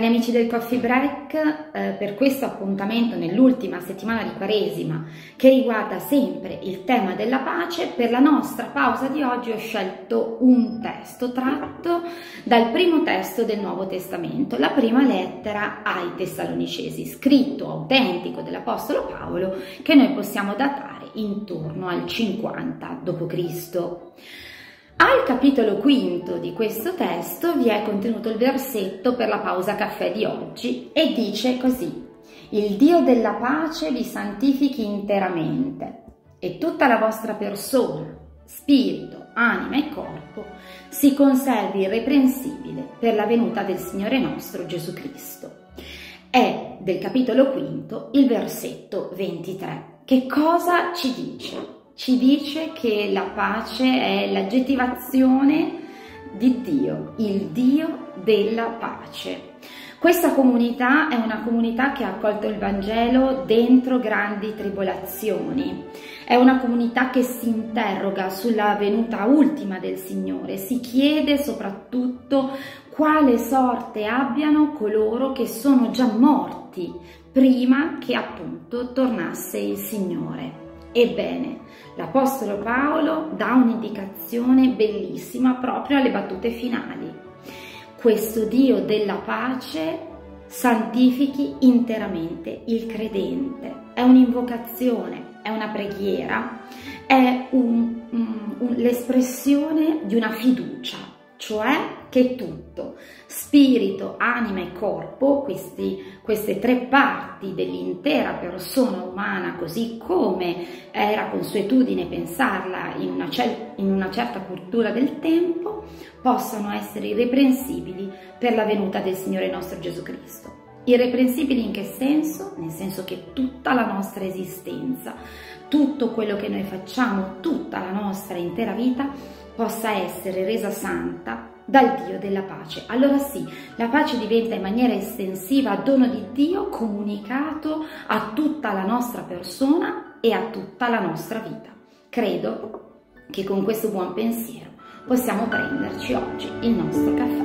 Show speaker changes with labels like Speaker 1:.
Speaker 1: amici del Coffee Break, per questo appuntamento nell'ultima settimana di Quaresima che riguarda sempre il tema della pace, per la nostra pausa di oggi ho scelto un testo tratto dal primo testo del Nuovo Testamento, la prima lettera ai Tessalonicesi, scritto autentico dell'Apostolo Paolo che noi possiamo datare intorno al 50 d.C. Al capitolo quinto di questo testo vi è contenuto il versetto per la pausa caffè di oggi e dice così: il Dio della pace vi santifichi interamente e tutta la vostra persona, spirito, anima e corpo si conservi irreprensibile per la venuta del Signore nostro Gesù Cristo. È del capitolo quinto il versetto 23. Che cosa ci dice? Ci dice che la pace è l'aggettivazione di Dio, il Dio della pace. Questa comunità è una comunità che ha accolto il Vangelo dentro grandi tribolazioni, è una comunità che si interroga sulla venuta ultima del Signore, si chiede soprattutto quale sorte abbiano coloro che sono già morti prima che appunto tornasse il Signore. Ebbene, l'Apostolo Paolo dà un'indicazione bellissima proprio alle battute finali. Questo Dio della pace santifichi interamente il credente. È un'invocazione, è una preghiera, è l'espressione di una fiducia, cioè che tutto, spirito, anima e corpo, queste tre parti dell'intera persona umana, così come era consuetudine pensarla in una certa cultura del tempo, possano essere irreprensibili per la venuta del Signore nostro Gesù Cristo. Irreprensibili in che senso? Nel senso che tutta la nostra esistenza, tutto quello che noi facciamo, tutta la nostra intera vita possa essere resa santa dal Dio della pace. Allora sì, la pace diventa in maniera estensiva dono di Dio comunicato a tutta la nostra persona e a tutta la nostra vita. Credo che con questo buon pensiero possiamo prenderci oggi il nostro caffè.